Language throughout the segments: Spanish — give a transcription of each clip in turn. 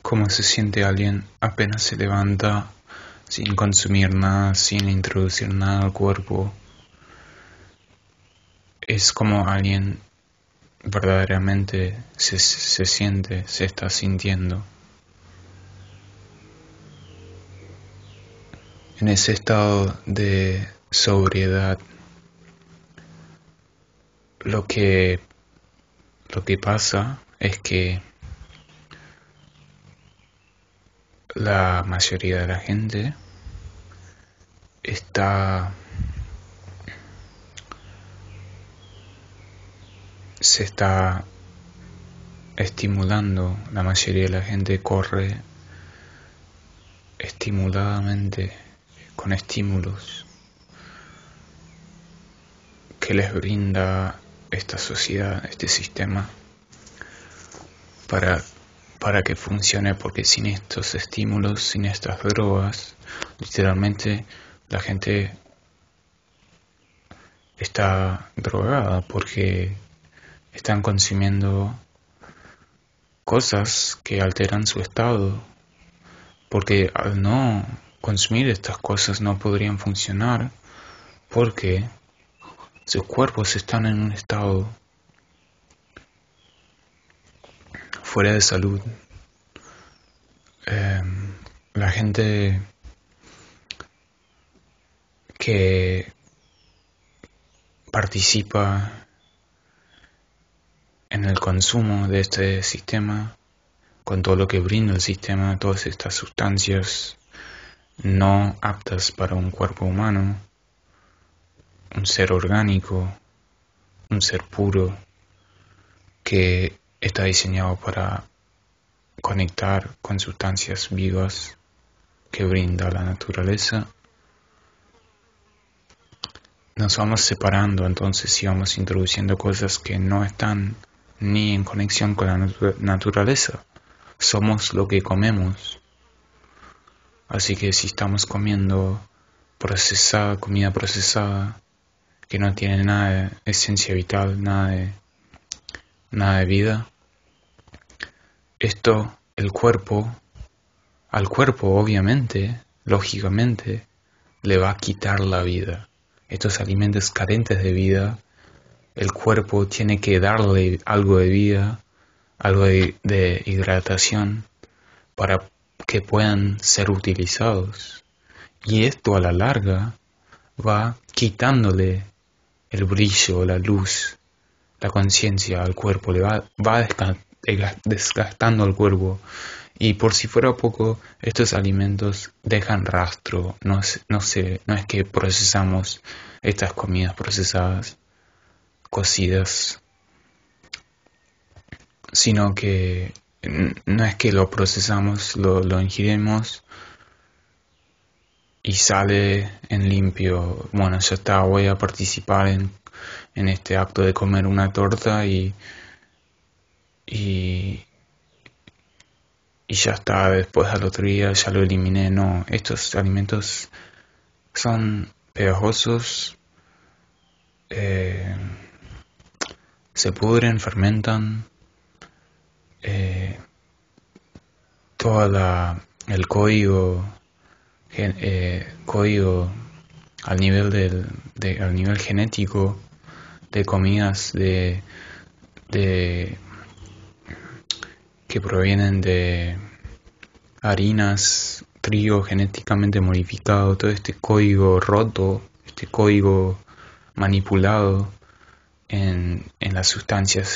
cómo se siente alguien apenas se levanta sin consumir nada, sin introducir nada al cuerpo. Es como alguien verdaderamente se siente, se está sintiendo. En ese estado de sobriedad, lo que pasa es que la mayoría de la gente se está estimulando. La mayoría de la gente corre estimuladamente con estímulos que les brinda esta sociedad, este sistema, para que funcione, porque sin estos estímulos, sin estas drogas, literalmente la gente está drogada porque están consumiendo cosas que alteran su estado, porque al no consumir estas cosas no podrían funcionar porque sus cuerpos están en un estado fuera de salud. La gente que participa en el consumo de este sistema, con todo lo que brinda el sistema, todas estas sustancias no aptas para un cuerpo humano, un ser orgánico, un ser puro, que está diseñado para conectar con sustancias vivas que brinda la naturaleza. Nos vamos separando entonces y vamos introduciendo cosas que no están ni en conexión con la naturaleza. Somos lo que comemos. Así que si estamos comiendo comida procesada, que no tiene nada de esencia vital, nada de vida, esto, al cuerpo obviamente, lógicamente, le va a quitar la vida. Estos alimentos carentes de vida, el cuerpo tiene que darle algo de vida, algo de hidratación para que puedan ser utilizados. Y esto a la larga va quitándole el brillo, la luz, la conciencia al cuerpo, le va desgastando al cuerpo. Y por si fuera poco, estos alimentos dejan rastro. No es que procesamos estas comidas procesadas, cocidas, sino que no es que lo procesamos, lo ingerimos y sale en limpio. Bueno, ya está, voy a participar en este acto de comer una torta y ya está, después al otro día ya lo eliminé. No, estos alimentos son pegajosos, se pudren, fermentan, el código al nivel al nivel genético de comidas que provienen de harinas, trigo genéticamente modificado, todo este código roto, este código manipulado en las sustancias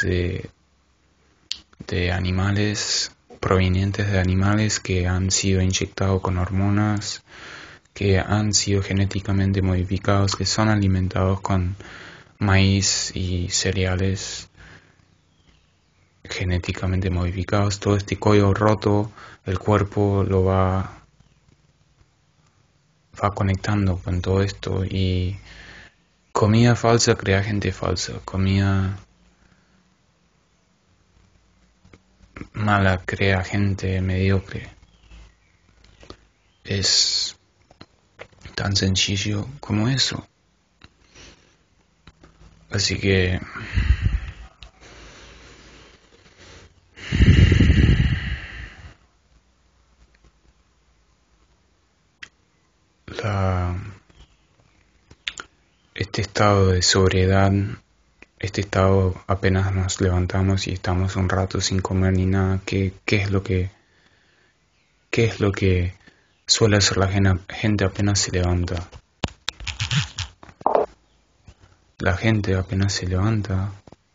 de animales, provenientes de animales que han sido inyectados con hormonas, que han sido genéticamente modificados, que son alimentados con maíz y cereales genéticamente modificados. Todo este código roto, el cuerpo lo va conectando con todo esto, y comida falsa crea gente falsa, comida mala crea gente mediocre. Es tan sencillo como eso. Así que este estado de sobriedad, este estado apenas nos levantamos y estamos un rato sin comer ni nada, ¿qué es lo que suele hacer la gente apenas se levanta? La gente apenas se levanta,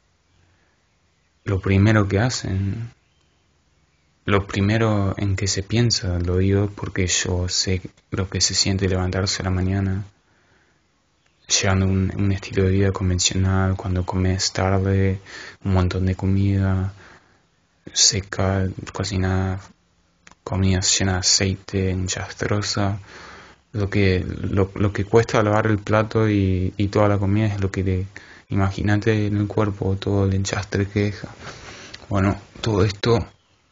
lo primero que hacen, lo primero en que se piensa, lo digo porque yo sé lo que se siente levantarse a la mañana, llevando un estilo de vida convencional, cuando comes tarde, un montón de comida seca, cocinada, comida llena de aceite, enchastrosa. Lo que cuesta lavar el plato y toda la comida es lo que imagínate en el cuerpo, todo el enchastre que deja. Bueno, todo esto,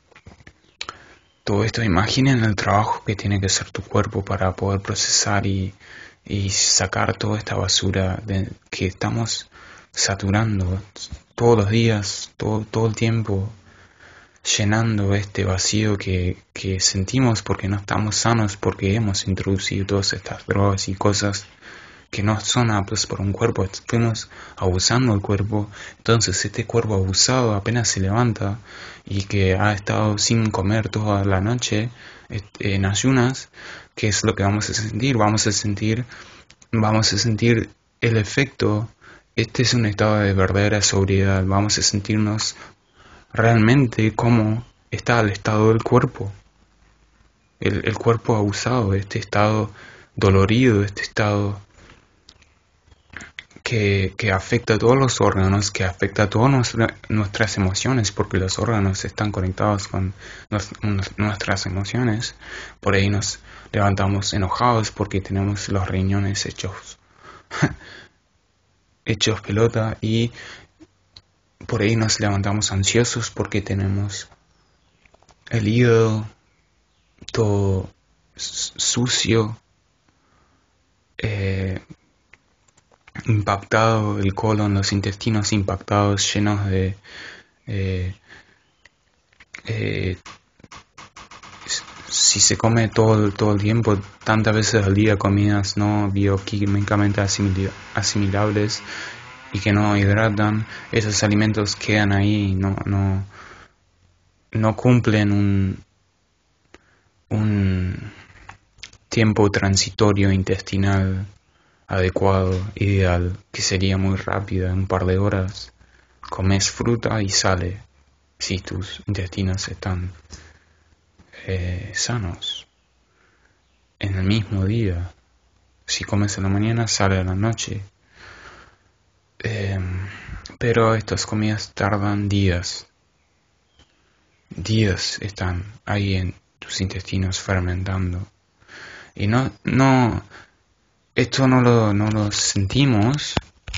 imaginen el trabajo que tiene que hacer tu cuerpo para poder procesar y sacar toda esta basura que estamos saturando todos los días, todo el tiempo, llenando este vacío que sentimos porque no estamos sanos, porque hemos introducido todas estas drogas y cosas que no son aptas por un cuerpo. Fuimos abusando del cuerpo. Entonces este cuerpo abusado apenas se levanta y que ha estado sin comer toda la noche en ayunas, ¿qué es lo que vamos a sentir? Vamos a sentir el efecto. Este es un estado de verdadera sobriedad. Vamos a sentirnos realmente como está el estado del cuerpo. El cuerpo abusado, este estado dolorido, este estado que afecta a todos los órganos, que afecta a todas nuestras emociones, porque los órganos están conectados con nuestras emociones. Por ahí nos levantamos enojados porque tenemos los riñones hechos pelota, y por ahí nos levantamos ansiosos porque tenemos el hígado todo sucio, impactado, el colon, los intestinos impactados, llenos de si se come todo el tiempo, tantas veces al día, comidas no bioquímicamente asimilables y que no hidratan, esos alimentos quedan ahí, no cumplen un tiempo transitorio intestinal adecuado, ideal, que sería muy rápido, en un par de horas comes fruta y sale, si tus intestinos están sanos. En el mismo día, si comes en la mañana, sale a la noche. Pero estas comidas tardan días. Días están ahí en tus intestinos fermentando. Y esto no lo sentimos.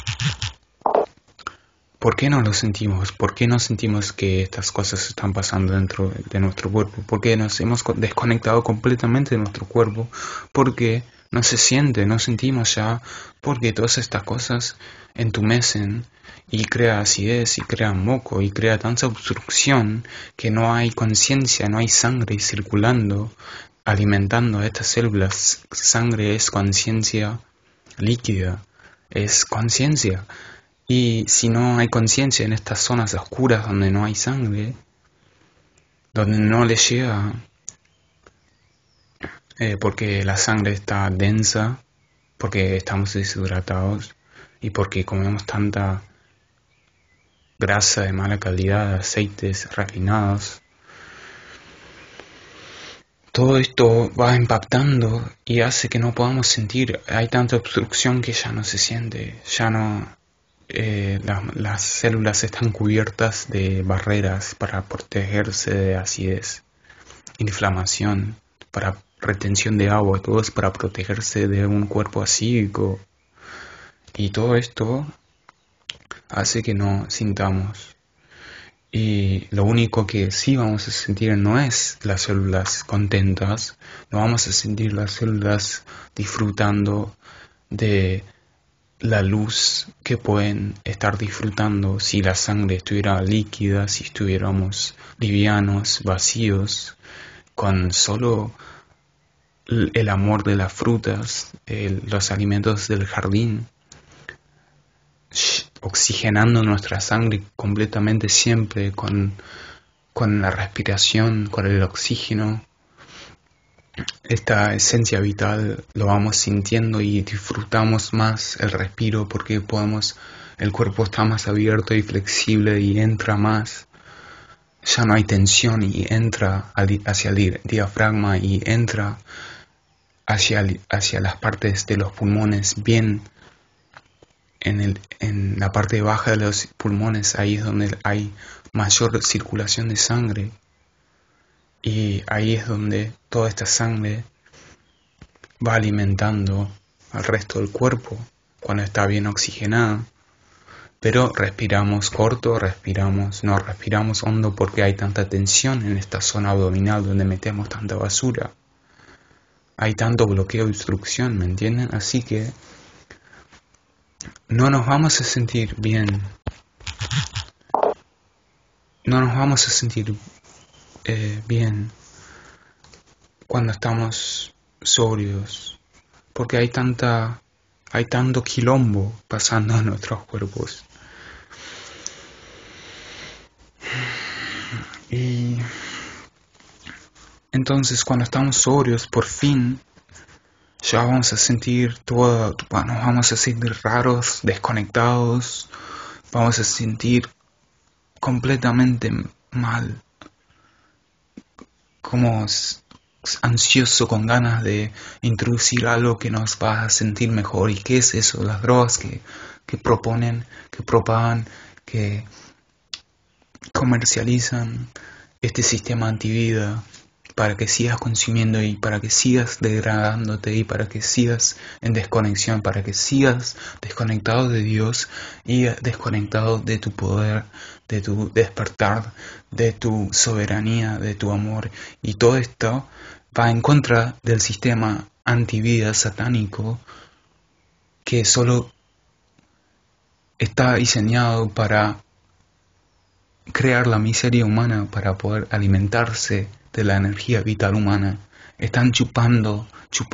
¿Por qué no lo sentimos? ¿Por qué no sentimos que estas cosas están pasando dentro de nuestro cuerpo? Porque nos hemos desconectado completamente de nuestro cuerpo, porque no se siente, no sentimos ya, porque todas estas cosas entumecen y crea acidez y crea moco y crea tanta obstrucción que no hay conciencia, no hay sangre circulando, alimentando a estas células. Sangre es conciencia líquida, es conciencia. Y si no hay conciencia en estas zonas oscuras donde no hay sangre, donde no le llega, porque la sangre está densa, porque estamos deshidratados y porque comemos tanta grasa de mala calidad, aceites refinados, todo esto va impactando y hace que no podamos sentir. Hay tanta obstrucción que ya no se siente, ya no. Las células están cubiertas de barreras para protegerse de acidez, inflamación, para retención de agua, todo es para protegerse de un cuerpo acídico. Y todo esto hace que no sintamos. Y lo único que sí vamos a sentir no es las células contentas, no vamos a sentir las células disfrutando de la luz que pueden estar disfrutando si la sangre estuviera líquida, si estuviéramos livianos, vacíos, con solo el amor de las frutas, los alimentos del jardín, oxigenando nuestra sangre completamente siempre con la respiración, con el oxígeno. Esta esencia vital lo vamos sintiendo y disfrutamos más el respiro porque el cuerpo está más abierto y flexible y entra más. Ya no hay tensión y entra hacia el diafragma y entra hacia las partes de los pulmones bien en la parte baja de los pulmones. Ahí es donde hay mayor circulación de sangre y ahí es donde toda esta sangre va alimentando al resto del cuerpo cuando está bien oxigenada. Pero respiramos corto, no respiramos hondo porque hay tanta tensión en esta zona abdominal donde metemos tanta basura. Hay tanto bloqueo y obstrucción, ¿me entienden? Así que no nos vamos a sentir bien. No nos vamos a sentir bien cuando estamos sobrios, porque hay tanto quilombo pasando en nuestros cuerpos. Y entonces cuando estamos sobrios, por fin, ya vamos a sentir nos vamos a sentir raros, desconectados, vamos a sentir completamente mal, como ansioso, con ganas de introducir algo que nos va a sentir mejor. ¿Y qué es eso? Las drogas que proponen, que propagan, que comercializan este sistema antivida para que sigas consumiendo y para que sigas degradándote y para que sigas en desconexión, para que sigas desconectado de Dios y desconectado de tu poder, de tu despertar, de tu soberanía, de tu amor. Y todo esto va en contra del sistema antivida satánico que solo está diseñado para crear la miseria humana, para poder alimentarse de la energía vital humana. Están chupando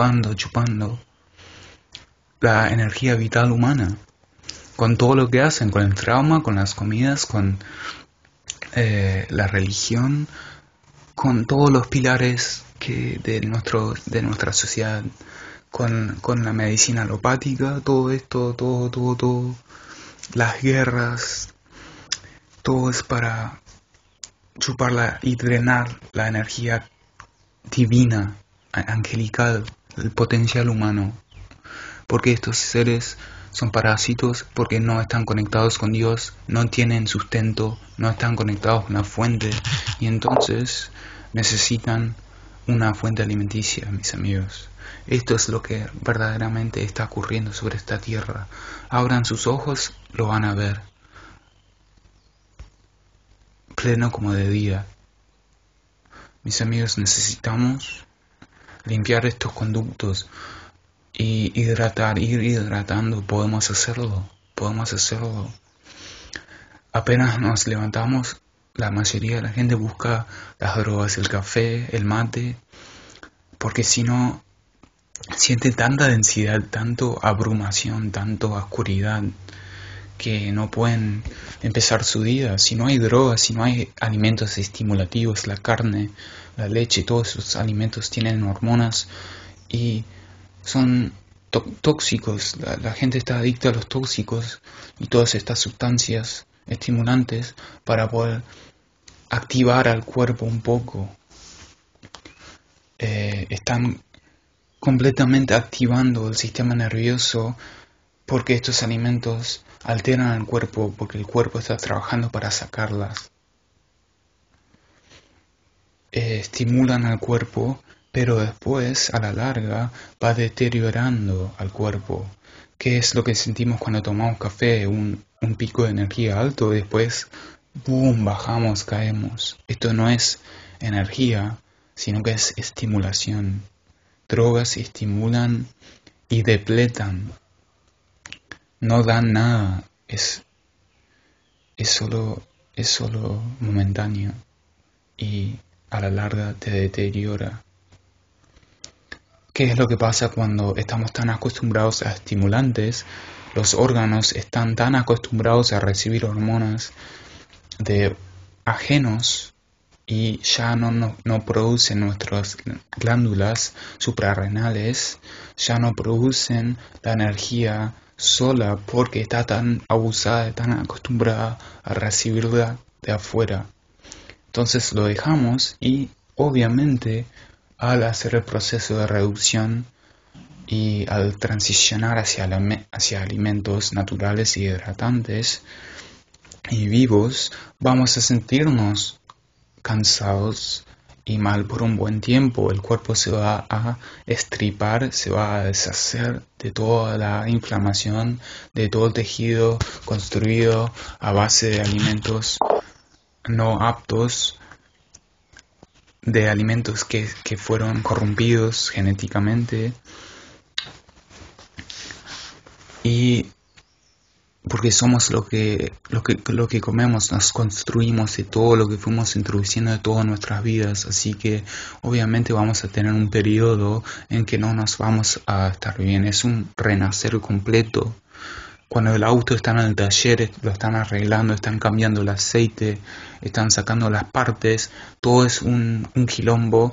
la energía vital humana con todo lo que hacen, con el trauma, con las comidas, con la religión, con todos los pilares de nuestra sociedad, con la medicina alopática, todo esto, todo, las guerras, todo es para chuparla y drenar la energía divina, angelical, el potencial humano, porque estos seres son parásitos, porque no están conectados con Dios, no tienen sustento, no están conectados con la fuente y entonces necesitan una fuente alimenticia, mis amigos. Esto es lo que verdaderamente está ocurriendo sobre esta tierra. Abran sus ojos, lo van a ver. Pleno como de día. Mis amigos, necesitamos limpiar estos conductos y ir hidratando. Podemos hacerlo. Apenas nos levantamos, la mayoría de la gente busca las drogas, el café, el mate, porque si no siente tanta densidad, tanto abrumación, tanto oscuridad, que no pueden empezar su día. Si no hay drogas, si no hay alimentos estimulativos, la carne, la leche, todos esos alimentos tienen hormonas y son tóxicos. La gente está adicta a los tóxicos y todas estas sustancias estimulantes para poder activar al cuerpo un poco. Están completamente activando el sistema nervioso porque estos alimentos alteran al cuerpo, porque el cuerpo está trabajando para sacarlas. Estimulan al cuerpo, pero después, a la larga, va deteriorando al cuerpo. ¿Qué es lo que sentimos cuando tomamos café? Un pico de energía alto, y después, ¡boom!, bajamos, caemos. Esto no es energía, sino que es estimulación. Drogas estimulan y depletan. No dan nada, es solo momentáneo y a la larga te deteriora. ¿Qué es lo que pasa cuando estamos tan acostumbrados a estimulantes? Los órganos están tan acostumbrados a recibir hormonas de ajenos y ya no producen nuestras glándulas suprarrenales, ya no producen la energía sola porque está tan abusada, tan acostumbrada a recibirla de afuera. Entonces lo dejamos y obviamente al hacer el proceso de reducción y al transicionar hacia alimentos naturales y hidratantes y vivos, vamos a sentirnos cansados y mal por un buen tiempo. El cuerpo se va a estripar, se va a deshacer de toda la inflamación, de todo el tejido construido a base de alimentos no aptos, de alimentos que fueron corrompidos genéticamente, y porque somos lo que comemos, nos construimos de todo lo que fuimos introduciendo de todas nuestras vidas, así que obviamente vamos a tener un periodo en que no nos vamos a estar bien, es un renacer completo. Cuando el auto está en el taller, lo están arreglando, están cambiando el aceite, están sacando las partes, todo es un quilombo,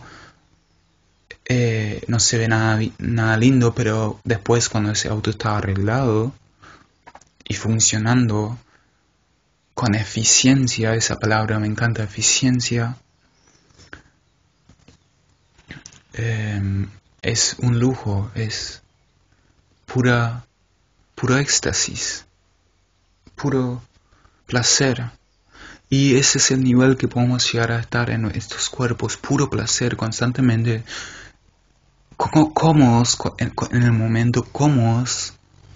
no se ve nada lindo, pero después cuando ese auto está arreglado y funcionando con eficiencia, esa palabra me encanta, eficiencia, es un lujo, es puro éxtasis, puro placer. Y ese es el nivel que podemos llegar a estar en estos cuerpos, puro placer, constantemente cómodos, en el momento cómodos,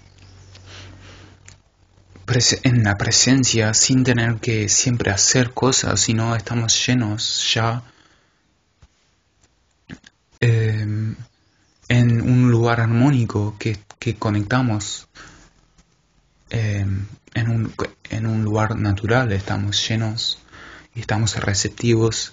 en la presencia, sin tener que siempre hacer cosas, sino estamos llenos ya en un lugar armónico que conectamos, en un lugar natural, estamos llenos y estamos receptivos,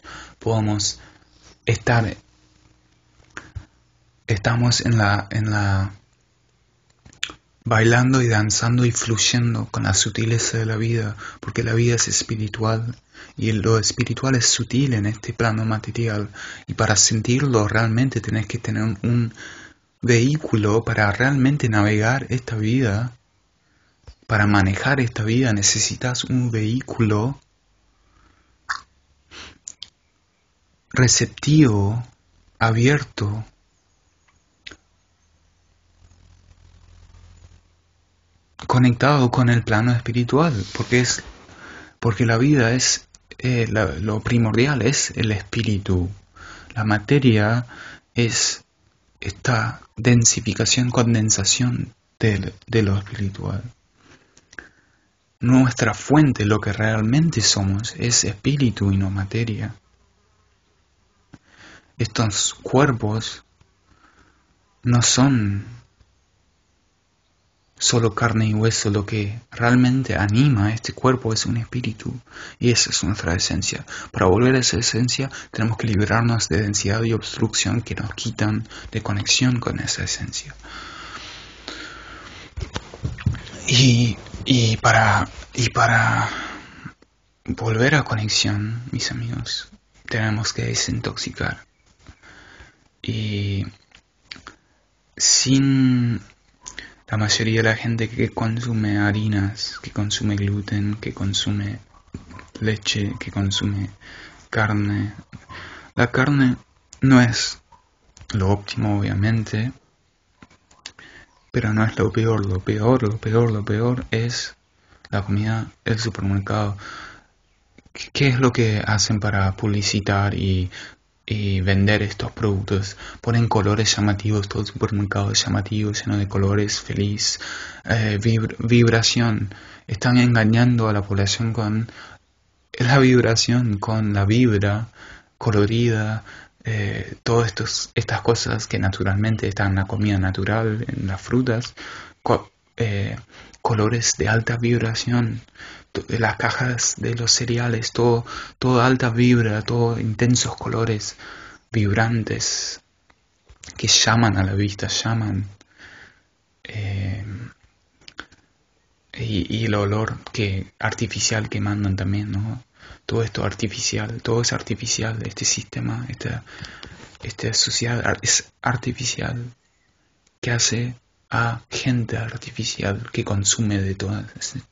estamos en la bailando y danzando y fluyendo con la sutileza de la vida, porque la vida es espiritual y lo espiritual es sutil en este plano material, y para sentirlo realmente tenés que tener un vehículo para realmente navegar esta vida. Para manejar esta vida necesitas un vehículo receptivo, abierto, conectado con el plano espiritual, porque la vida es lo primordial es el espíritu. La materia es esta densificación, condensación de lo espiritual. Nuestra fuente, lo que realmente somos, es espíritu y no materia. Estos cuerpos no son solo carne y hueso, lo que realmente anima a este cuerpo es un espíritu, y esa es nuestra esencia. Para volver a esa esencia tenemos que liberarnos de densidad y obstrucción que nos quitan de conexión con esa esencia. Y para volver a conexión, mis amigos, tenemos que desintoxicar. Y sin la mayoría de la gente que consume harinas, que consume gluten, que consume leche, que consume carne, la carne no es lo óptimo, obviamente, pero no es lo peor. Lo peor es la comida del supermercado. ¿Qué es lo que hacen para publicitar y vender estos productos? Ponen colores llamativos, todo el supermercado es llamativo, lleno de colores, feliz, vibración. Están engañando a la población con la vibración, con la vibra colorida, todas estas cosas que naturalmente están en la comida natural, en las frutas, colores de alta vibración, las cajas de los cereales, todo alta vibra, todo intensos colores vibrantes, que llaman a la vista, llaman. Y el olor artificial que mandan también, ¿no? Todo esto artificial, todo es artificial, este sistema, esta sociedad es artificial, que hace a gente artificial que consume de todas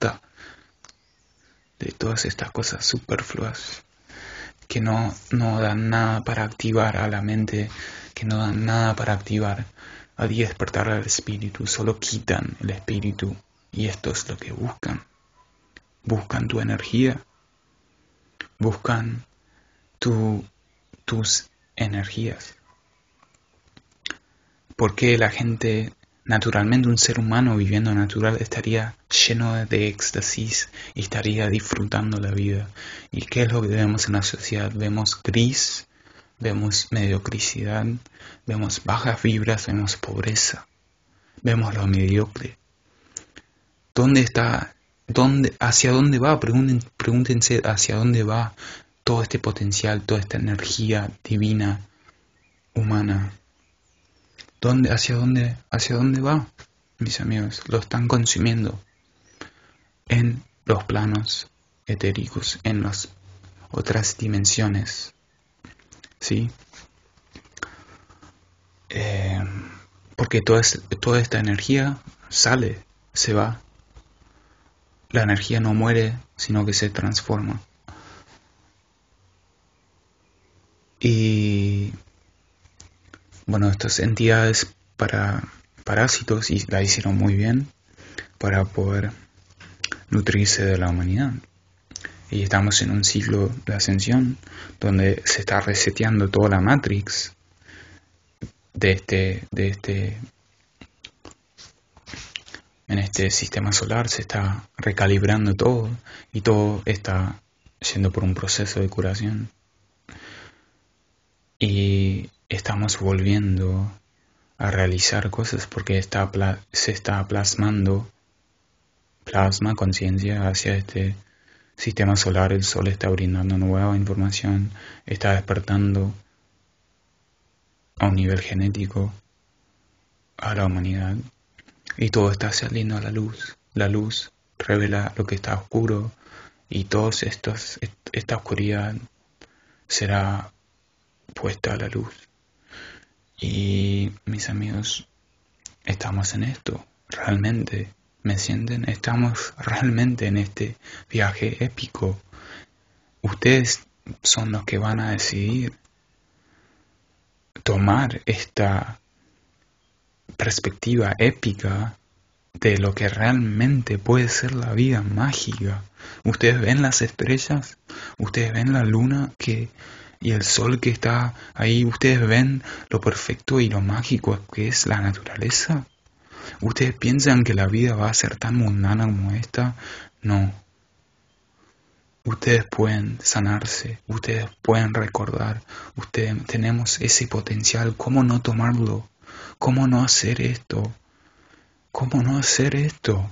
estas cosas superfluas, que no dan nada para activar a la mente, que no dan nada para activar a despertar al espíritu, solo quitan el espíritu. Y esto es lo que buscan. Buscan tu energía. Buscan tus energías. Porque la gente, naturalmente un ser humano viviendo natural, estaría lleno de éxtasis y estaría disfrutando la vida. ¿Y qué es lo que vemos en la sociedad? Vemos gris, vemos mediocridad, vemos bajas vibras, vemos pobreza, vemos lo mediocre. ¿Hacia dónde va? Pregúntense hacia dónde va todo este potencial, toda esta energía divina, humana. ¿Hacia dónde va, mis amigos? Lo están consumiendo en los planos etéricos, en las otras dimensiones, ¿sí? Porque toda esta energía se va. La energía no muere, sino que se transforma. Y bueno, estas entidades parásitos la hicieron muy bien para poder nutrirse de la humanidad. Y estamos en un ciclo de ascensión donde se está reseteando toda la Matrix en este sistema solar, se está recalibrando todo y todo está yendo por un proceso de curación. Y estamos volviendo a realizar cosas porque se está plasmando conciencia hacia este sistema solar. El sol está brindando nueva información, está despertando a un nivel genético a la humanidad y todo está saliendo a la luz. La luz revela lo que está oscuro y esta oscuridad será puesta a la luz. Y mis amigos, estamos en esto, realmente, ¿me sienten? Estamos realmente en este viaje épico. Ustedes son los que van a decidir tomar esta perspectiva épica de lo que realmente puede ser la vida mágica. Ustedes ven las estrellas, ustedes ven la luna y el sol que está ahí, ustedes ven lo perfecto y lo mágico que es la naturaleza. ¿Ustedes piensan que la vida va a ser tan mundana como esta? No. Ustedes pueden sanarse, ustedes pueden recordar, ustedes tenemos ese potencial. ¿Cómo no tomarlo? ¿Cómo no hacer esto? ¿Cómo no hacer esto?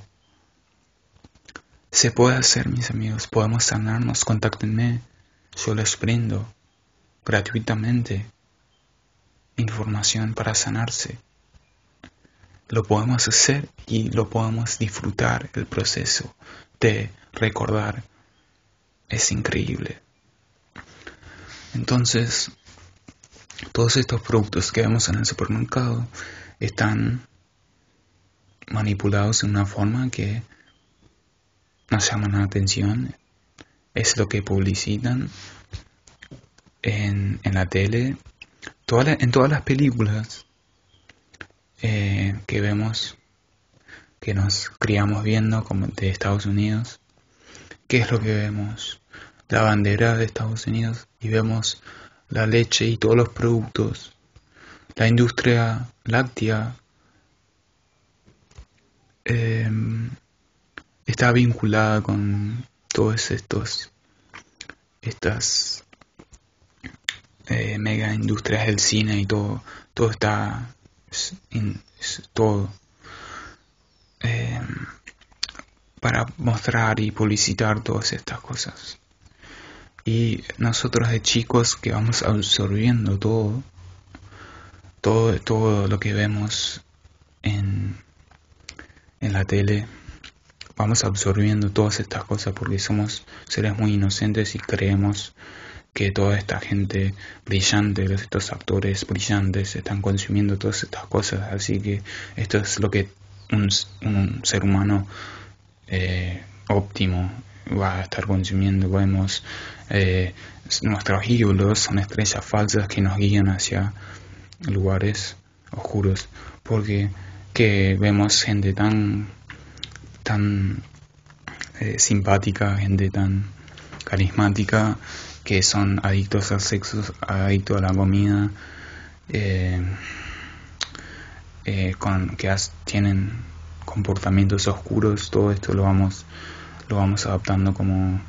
Se puede hacer, mis amigos, podemos sanarnos, contáctenme, yo les brindo gratuitamente información para sanarse. Lo podemos hacer y lo podemos disfrutar, el proceso de recordar. Es increíble. Entonces, todos estos productos que vemos en el supermercado están manipulados de una forma que nos llaman la atención. Es lo que publicitan en la tele, en todas las películas que vemos, que nos criamos viendo, como de Estados Unidos. ¿Qué es lo que vemos? La bandera de Estados Unidos, y vemos la leche y todos los productos. La industria láctea está vinculada con todos estas mega industrias del cine y todo está todo para mostrar y publicitar todas estas cosas. Y nosotros de chicos que vamos absorbiendo todo, todo lo que vemos en la tele, vamos absorbiendo todas estas cosas porque somos seres muy inocentes y creemos que toda esta gente brillante, estos actores brillantes están consumiendo todas estas cosas. Así que esto es lo que un ser humano óptimo va a estar consumiendo. Vemos nuestros ídolos son estrellas falsas que nos guían hacia lugares oscuros, porque que vemos gente tan simpática, gente tan carismática, que son adictos al sexo, adictos a la comida, tienen comportamientos oscuros. Todo esto lo vamos adaptando como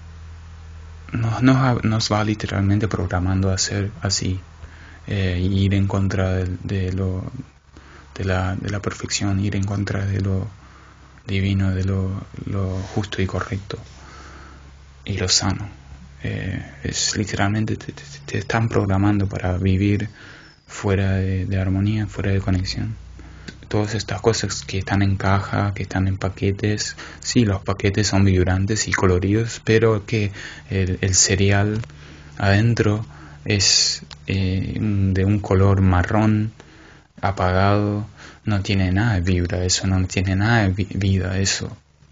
nos va literalmente programando a ser así, ir en contra de la perfección, ir en contra de lo divino, de lo justo y correcto y lo sano. Es literalmente te están programando para vivir fuera de armonía, fuera de conexión. Todas estas cosas que están en caja, que están en paquetes, sí, los paquetes son vibrantes y coloridos, pero que el cereal adentro es de un color marrón apagado, no tiene nada de vibra, eso no tiene nada de vida, eso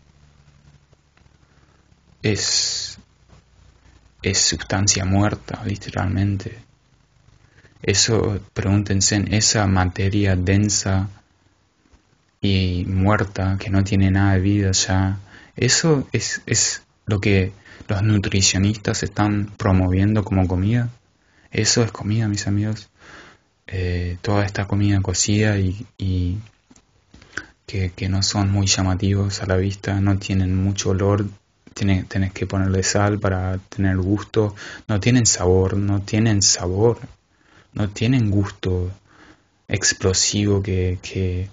es sustancia muerta, literalmente. Eso, pregúntense, en esa materia densa y muerta que no tiene nada de vida ya, eso es lo que los nutricionistas están promoviendo como comida. Eso es comida, mis amigos. Toda esta comida cocida y que no son muy llamativos a la vista, no tienen mucho olor, tenés que ponerle sal para tener gusto, no tienen sabor, no tienen gusto explosivo que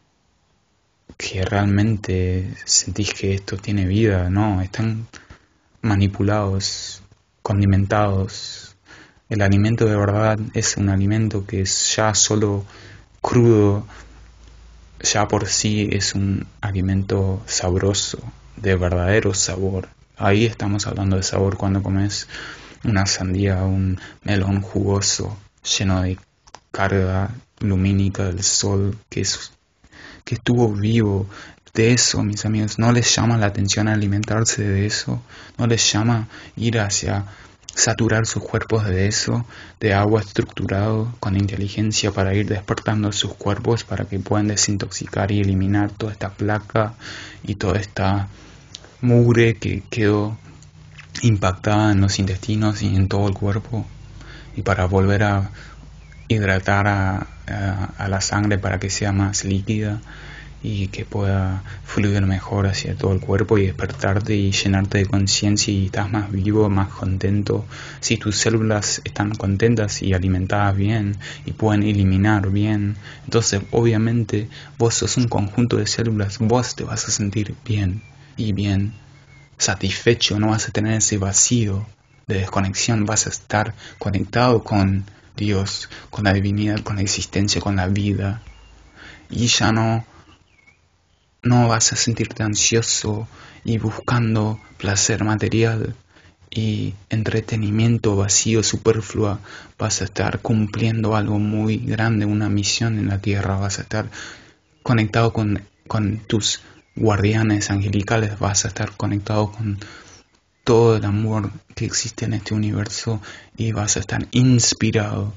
realmente sentís que esto tiene vida. No, están manipulados, condimentados. El alimento de verdad es un alimento que es ya solo crudo, ya por sí es un alimento sabroso, de verdadero sabor. Ahí estamos hablando de sabor cuando comes una sandía, un melón jugoso, lleno de carga lumínica del sol, que estuvo vivo. De eso, mis amigos, no les llama la atención alimentarse de eso, no les llama ir hacia saturar sus cuerpos de eso, de agua estructurado con inteligencia para ir despertando sus cuerpos para que puedan desintoxicar y eliminar toda esta placa y toda esta mugre que quedó impactada en los intestinos y en todo el cuerpo, y para volver a hidratar a la sangre para que sea más líquida y que pueda fluir mejor hacia todo el cuerpo y despertarte y llenarte de conciencia, y estás más vivo, más contento. Si tus células están contentas y alimentadas bien y pueden eliminar bien, entonces obviamente vos sos un conjunto de células, vos te vas a sentir bien y bien satisfecho, no vas a tener ese vacío de desconexión, vas a estar conectado con Dios, con la divinidad, con la existencia, con la vida, y ya no vas a sentirte ansioso y buscando placer material y entretenimiento vacío, superfluo. Vas a estar cumpliendo algo muy grande, una misión en la tierra. Vas a estar conectado con tus guardianes angelicales, vas a estar conectado con todo el amor que existe en este universo y vas a estar inspirado,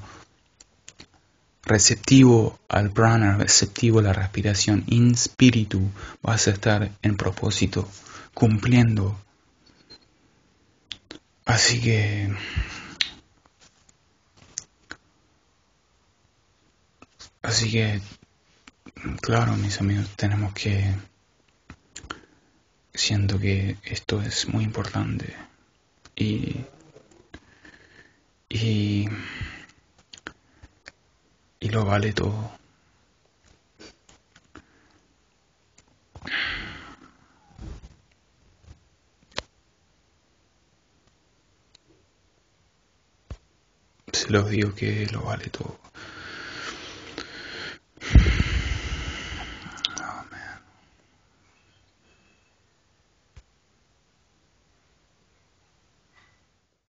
receptivo al prana, receptivo a la respiración, in spiritu. Vas a estar en propósito, cumpliendo. Así que claro, mis amigos, siento que esto es muy importante y lo vale todo. Se los digo que lo vale todo.